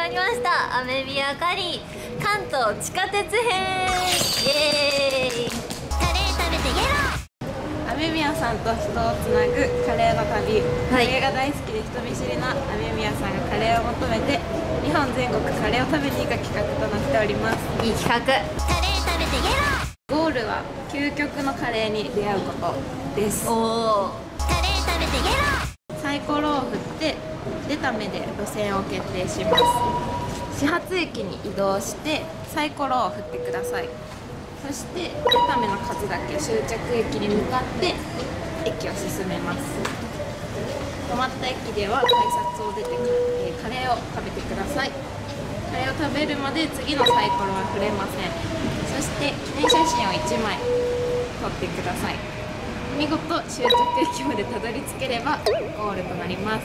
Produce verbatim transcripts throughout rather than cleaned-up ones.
まりました。アメミヤカリー関東地下鉄編。イエーイ。カレー食べてゲロ。 アメミヤさんと人をつなぐカレーの旅、カレーが大好きで人見知りなアメミヤさんがカレーを求めて日本全国カレーを食べに行く企画となっております。 いい企画。カレー食べてゲロ。ゴールは究極のカレーに出会うことです。 おお。カレー食べてゲロ。 サイコロを振って出た目で路線を決定します。始発駅に移動してサイコロを振ってください。そして出た目の数だけ終着駅に向かって駅を進めます。止まった駅では改札を出て、えー、カレーを食べてください。カレーを食べるまで次のサイコロは振れません。そして記念写真をいちまい撮ってください。見事終着駅までたどり着ければゴールとなります。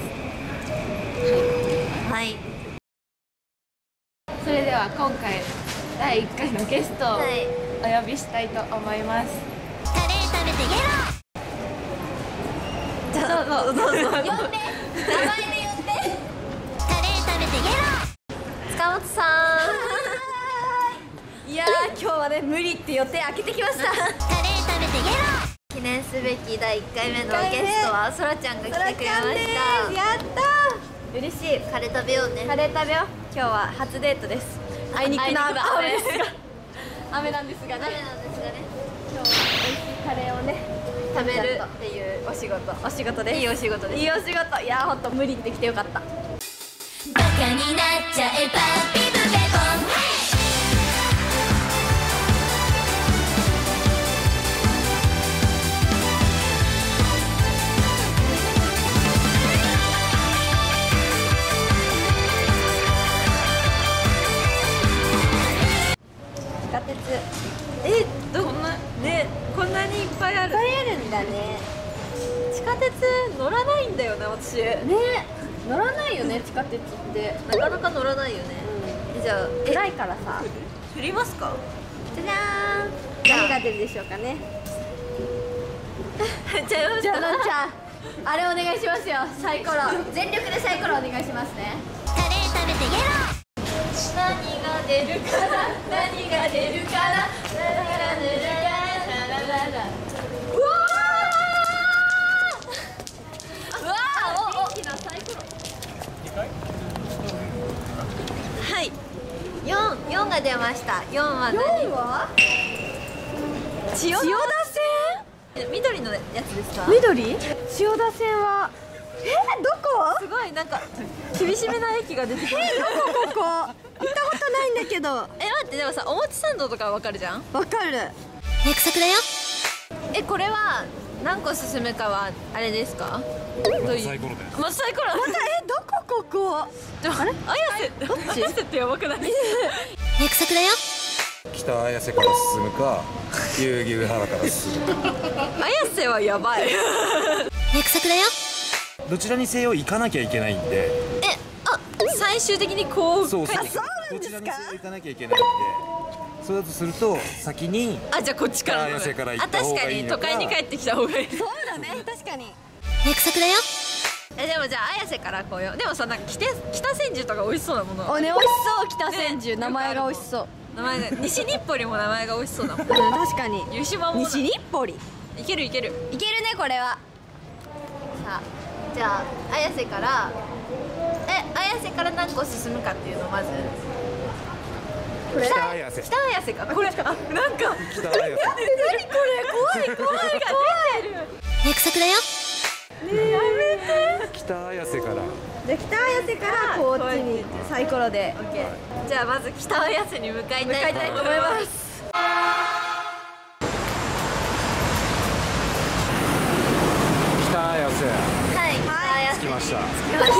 はい、はい、 それでは今回だいいっかいのゲストをお呼びしたいと思います。 カレー食べてゲロ。じゃあどうぞどうぞ呼んで、名前で呼んで。カレー食べてゲロ。塚本さん。いやー今日はね無理って予定開けてきました。カレー食べてゲロ。記念すべきだいいっかいめのゲストはそらちゃんが来てくれました。 やったー、嬉しい。 カレー食べようね。 カレー食べよう。今日は初デートです。あいにくの雨ですが雨なんですがね。 雨なんですがね。 今日は美味しいカレーをね食べるっていうお仕事。 お仕事です。 いいお仕事です。 いいお仕事。いやーほんと無理ってきてよかった。 バカになっちゃえばビブベボン。 地下鉄え、どこんなね、こんなにいっぱいある。 いっぱいあるんだね。 地下鉄乗らないんだよね、私。 ね乗らないよね地下鉄って。 なかなか乗らないよね。じゃあ、え、 暗いからさ。 振りますか。 じゃじゃーん。何が出るでしょうかね。 じゃあ、 じゃあのんちゃんあれお願いしますよ。サイコロ全力でサイコロお願いしますね。 カレー食べてゲロ。何が出るかな、何が出るかな、何が出るかな。うわー、うわー、おお、大きなサイコロ。はい、四、四が出ました。四は何？ 四は千代田千代田線。緑のやつですか？ 線。緑？千代田線はえー、どこ？ すごいなんか厳しめな駅が出てくる。 えー、どこここ？行ったことないんだけど。 え、待って、でもさ、表参道とかわかるじゃん。 わかる。 約束だよ。え、これは何個進むかはあれですか？どういうサイコロだよ。 まあ、サイコロ。 またえどこここ？ あれ？綾瀬、どっち？綾瀬ってやばくない？約束だよ。 北綾瀬から進むか、代々木上原から進むか。 綾瀬はやばい。約束だよ。 どちらにせよ行かなきゃいけないんで。 え、あ、最終的にこう。 そうそう。 あ、そうなんですか？ どちらにせよ行かなきゃいけないんで。そうだとすると先に。 あ、じゃあこっちから。 綾瀬から行あ、 った方確かに都がいいのか。 会に帰ってきた方がいい。 そうだね確かに。 約束だよ。え、でもじゃあ綾瀬からこうよ。でもさ、なんか北北千住とか美味しそうなもの。 おね美味しそう北千住、 ね、 名前が美味しそう。 名前が西日暮里も名前が美味しそうだもん。 うん確かに。 湯島も西日暮里。 いけるいけるいけるねこれは。 さあ、じゃあ綾瀬からえ綾瀬から何個進むかっていうのをまずこれ北綾瀬。 北綾瀬かこれ。あ、なんか北綾瀬。 何これ怖い怖い怖い。約束だよ。ねえやめて。 北綾瀬から。 で北綾瀬からこっちにサイコロで。 オッケー。じゃあまず北綾瀬に向かいたいと思います。 北綾瀬。 はい、北綾瀬着きました。 着き来ました。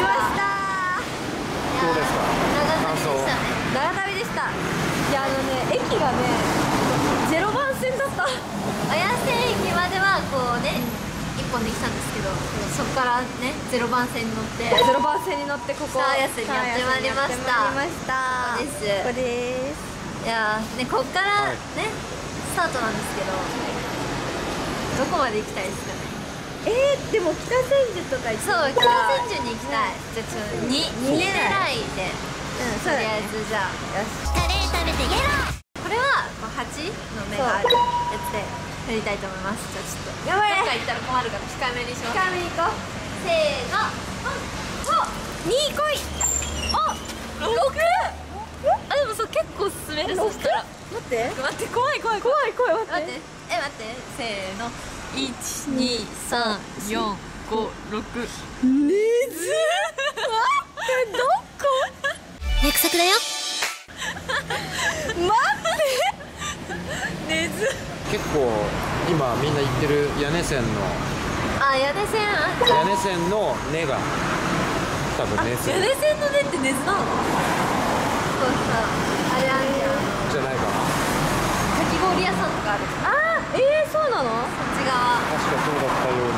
どうですか？ 長旅でしたね。 長旅でした。いやあのね駅がねゼロ番線だった。 綾瀬駅まではこうね一本で来たんですけど、そこからねゼロ番線に乗ってゼロ番線に乗ってここ北綾瀬にやってまいりました。 やってまいりました。 ここです。 ここです。 いやーね、こっからね、スタートなんですけど、どこまで行きたいですかね。 えー、でも北千住とか行ってそう、 みたい。 北千住に行きたい。じゃあちょっとにに狙いで。 うんそうだね。 とりあえずじゃあよし。カレー食べてゲロ。これはこうはちの目があるやつでやりたいと思います。じゃあちょっと頑張れ。 どっか行ったら困るから控えめにします。 控えめに行こう。 せーの。お、に来い。あ、ろく。あ、でもそう結構進める。そしたら待って待って怖い怖い怖い怖い待って待ってえ待ってせーのいちにさんよんごろくねずどこ約束だよねず結構今みんな言ってる屋根線のあ屋根線屋根線の根が多分根線屋根線の根って根津なの？そうさあれあるじゃんじゃないかな。 かき氷屋さんとかある。 あーえー、そうなの？ そっち側確かそうだったよう